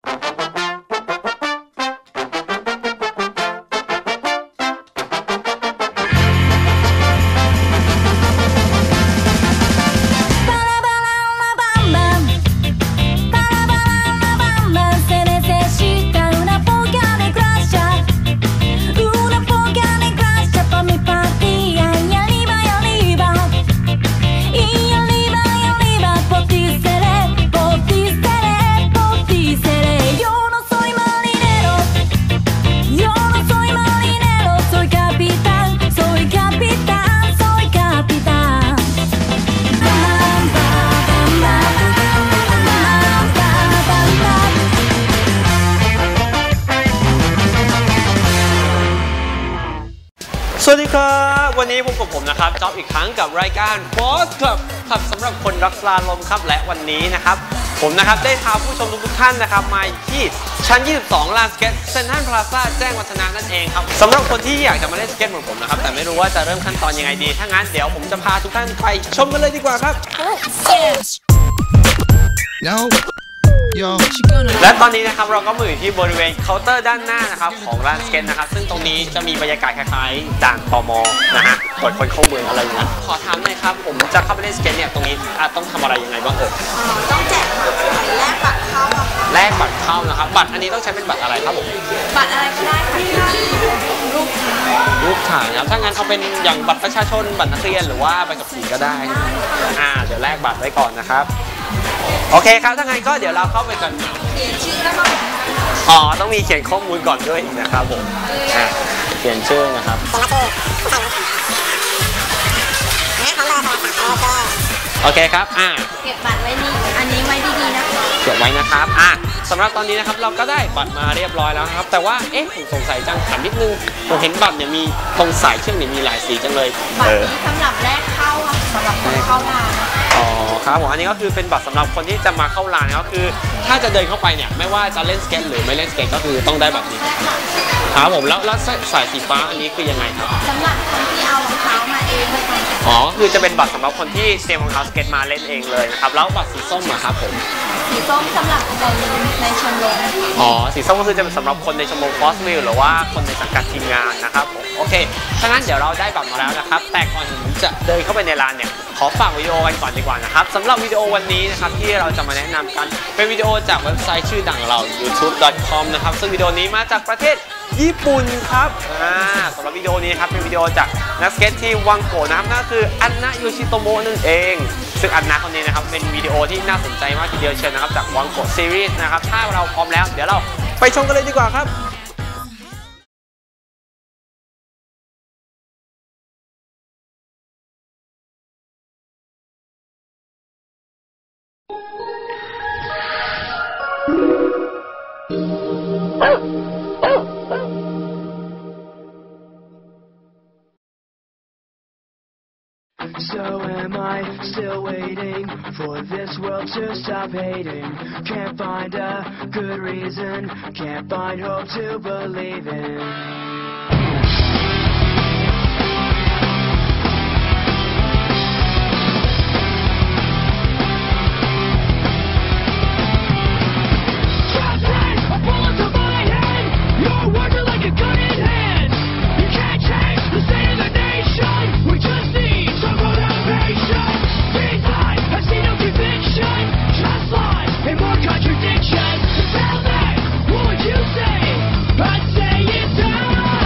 สวัสดีครับวันนี้พบกับผมนะครับจ๊อบอีกครั้งกับรายการ Froz ขับสำหรับคนรักสลาลมครับและวันนี้นะครับผมนะครับได้พาผู้ชมทุกท่านนะครับมาที่ชั้น 22 ลานสเก็ตเซ็นทรัลพลาซ่าแจ้งวัฒนะนั่นเองครับสำหรับคนที่อยากจะมาเล่นสเก็ตเหมือนผมนะครับแต่ไม่รู้ว่าจะเริ่มขั้นตอนยังไงดีถ้างั้นเดี๋ยวผมจะพาทุกท่านไปชมกันเลยดีกว่าครับและตอนนี้นะครับเราก็มาอยู่ที่บริเวณเคาน์เตอร์ด้านหน้านะครับของร้านสเก็ตนะครับซึ่งตรงนี้จะมีบรรยากาศคล้ายๆด่านตม.นะฮะตรวจคนเข้าเมืองอะไรอย่างเงี้ยขอถามหน่อยครับผมจะเข้าไปเล่นสเก็ตเนี่ยตรงนี้ต้องทำอะไรยังไงบ้างต้องแจกบัตรแลกบัตรเข้าแลกบัตรเข้านะครับบัตรอันนี้ต้องใช้เป็นบัตรอะไรครับผมบัตรอะไรก็ได้ค่ะที่รูปถ่ายนะถ้างั้นเอาเป็นอย่างบัตรประชาชนบัตรนักเรียนหรือว่าใบขับขี่ก็ได้เดี๋ยวแลกบัตรไว้ก่อนนะครับโอเคครับถ้างั้นก็เดี๋ยวเราเข้าไปกันเขียนชื่อแล้วก็ต้องมีเขียนข้อมูลก่อนด้วยนะครับผมเขียนชื่อนะครับโอเคครับเก็บบัตรไว้นี่อันนี้ไว้ดีๆนะคะเก็บไว้นะครับสำหรับตอนนี้นะครับเราก็ได้บัตรมาเรียบร้อยแล้วครับแต่ว่าผมสงสัยจังถามนิดนึงผมเห็นบัตรเนี่ยมีตรงสายเชือกเนี่ยมีหลายสีจังเลยบัตรนี้สำหรับแลกเข้าสำหรับคนเข้าร้านครับผมอันนี้ก็คือเป็นบัตรสำหรับคนที่จะมาเข้าร้านก็คือถ้าจะเดินเข้าไปเนี่ยไม่ว่าจะเล่นสเก็ตหรือไม่เล่นสเก็ตก็คือต้องได้แบบนี้ครับผมแล้วสายสีฟ้าอันนี้คือยังไงครับสำหรับคนที่เอารองเท้ามาเองคือจะเป็นบัตรสำหรับคนที่เตรียมรองเท้าสเก็ตมาเล่นเองเลยนะครับแล้วบัตรสีส้มอะครับผมสีส้มสำหรับคนในชมรมสีส้มก็คือจะเป็นสำหรับคนในชมรม Froz หรือว่าคนในสังกัดทีมงานนะครับผมโอเคถ้างั้นเดี๋ยวเราได้บัตรมาแล้วนะครับแต่ก่อนผมจะเดินเข้าไปในร้านเนี่ยขอฝากวิดีโอกันก่อนดีกว่านะครับสำหรับวิดีโอวันนี้นะครับที่เราจะมาแนะนำกันเป็นวิดีโอจากเว็บไซต์ชื่อดังเรา youtube.com นะครับซึ่งวิดีโอนี้มาจากประเทศญี่ปุ่นครับสำหรับวิดีโอนี้ครับเป็นวิดีโอจากนักสเก็ตที่วังโกะนะครับนั่นคืออันนะโยชิโตโมะนั่นเองซึ่งอันนะคนนี้นะครับเป็นวิดีโอที่น่าสนใจมากทีเดียวเชียวนะครับจากวังโกะซีรีส์นะครับถ้าเราพร้อมแล้วเดี๋ยวเราไปชมกันเลยดีกว่าครับ So am I still waiting for this world to stop hating? Can't find a good reason, can't find hope to believe in. Contradiction. Tell me, what would you say? I'd say it's done.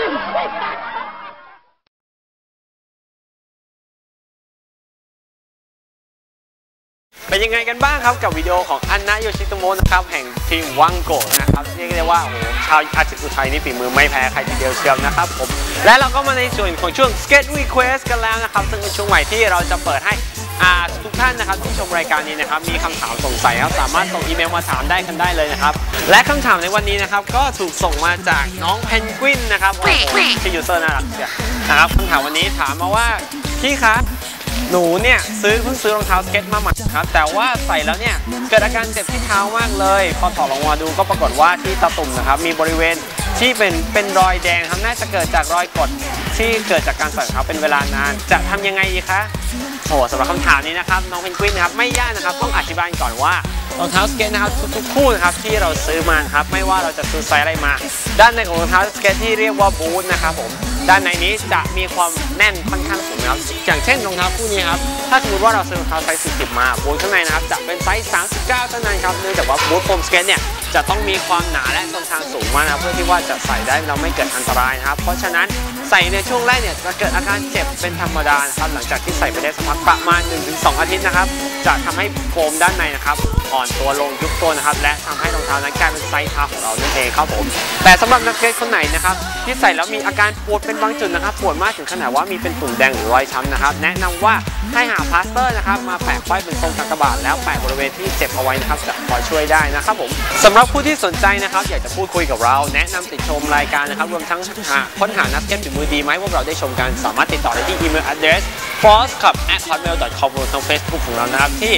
เป็นยังไงกันบ้างครับกับวิดีโอของอันนะโยชิโตโมะนะครับแห่งทีมวังโกะนะครับเรียกได้ว่าโอ้โหชาวอาชิอุทัยนี่ฝีมือไม่แพ้ใครทีเดียวเชียวนะครับผมและเราก็มาในส่วนของช่วง Skate Request กันแล้วนะครับซึ่งเป็นช่วงใหม่ที่เราจะเปิดให้ทุกท่านนะครับที่ชมรายการนี้นะครับมีคำถามสงสัยครับสามารถส่งอีเมลมาถามได้กันได้เลยนะครับและคำถามในวันนี้นะครับก็ถูกส่งมาจากน้องเพนกวินนะครับโอ้โหที่ยูเซอร์น่ารักเชียวนะครับคำถามวันนี้ถามมาว่าพี่คะหนูเนี่ยเพิ่งซื้อรองเท้าสเก็ตมาใหม่ครับแต่ว่าใส่แล้วเนี่ยเกิดอาการเจ็บที่เท้ามากเลยพอถอดลงมาดูก็ปรากฏว่าที่ตะตุ่มนะครับมีบริเวณที่เป็นรอยแดงครับน่าจะเกิดจากรอยกดที่เกิดจากการใส่รองเท้าเป็นเวลานานจะทำยังไงดีคะโอ้สำหรับคำถามนี้นะครับน้องเพนกวินนะครับไม่ยากนะครับต้องอธิบายก่อนว่ารองเท้าสเก็ตนะครับทุกคู่นะครับที่เราซื้อมาครับไม่ว่าเราจะซื้อไซส์อะไรมาด้านในของรองเท้าสเก็ตที่เรียกว่าบูทนะครับผมด้านในนี้จะมีความแน่นค่อนข้างสูงนะครับอย่างเช่นรองเท้าคู่นี้ครับถ้าสมมติว่าเราซื้อรองเท้าไซส์40มาบูทข้างในนะครับจะเป็นไซส์39เท่านั้นครับเนื่องจากว่าบูทโฟมสเก็ตเนี่ยจะต้องมีความหนาและทนทานสูงมากนะเพื่อที่ว่าจะใส่ได้เราไม่เกิดอันตรายนะครับเพราะฉะนั้นใส่ในช่วงแรกเนี่ยจะเกิดอาการเจ็บเป็นธรรมดานะครับหลังจากที่ใส่ไปได้สักพักประมาณ 1-2 อาทิตย์นะครับจะทำให้โฟมด้านในนะครับอ่อนตัวลงยุบตัวนะครับและทำให้รองเท้านั้นกลายเป็นไซส์เท้าของเรานั่นเองครับผมแต่สำหรับนักสเก็ตคนไหนนะครับที่ใส่แล้วมีอาการปวดเป็นบางจุดนะครับปวดมากถึงขนาดว่ามีเป็นตุ่มแดงหรือรอยช้ำนะครับแนะนำว่าให้หาพลาสเตอร์นะครับมาแปะไว้เป็นทรงกากบาทแล้วแปะบริเวณที่เจ็บเอาไว้นะครับจะพอช่วยได้นะครับผมสำหรับผู้ที่สนใจนะครับอยากจะพูดคุยกับเราแนะนำติดชมรายการนะครับรวมทั้งค้นหานักสเก็ตฝีมือดีไหมพวกเราได้ชมกันสามารถติดต่อได้ที่อีเมล address frozclub@hotmail.com รวมทั้ง Facebook ของเรานะครับที่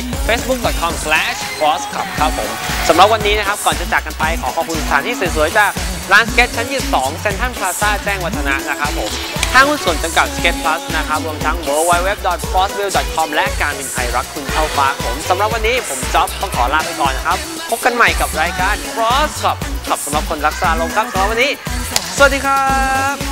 facebook.com/frozclub ครับผมสำหรับวันนี้นะครับก่อนจะจากกันไปขอบคุณสถานที่สวยๆจากร้านสเก็ตชั้น22เซ็นทรัลพลาซ่าแจ้งวัฒนะนะครับผมห้างหุ้นส่วนจำกัดสเก็ตพลัสนะครับรวมทั้ง www.frozville.com และการบินไทยรักคุณเท่าฟ้าผมสำหรับวันนี้ผมจ๊อบต้องขอลาไปก่อนนะครับพบกันใหม่กับรายการ Froz ขับสำหรับคนรักษาลมครับสำหรับวันนี้สวัสดีครับ